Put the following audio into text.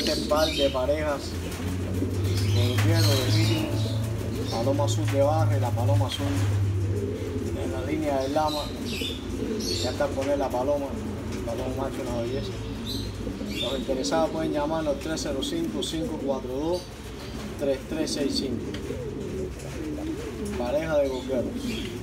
Este par de parejas gorguero de Mini, paloma azul de barra y la paloma azul en la línea del lama. Ya está poner la paloma macho, una belleza. Los interesados pueden llamarnos al 305-542-3365. Pareja de gorgueros.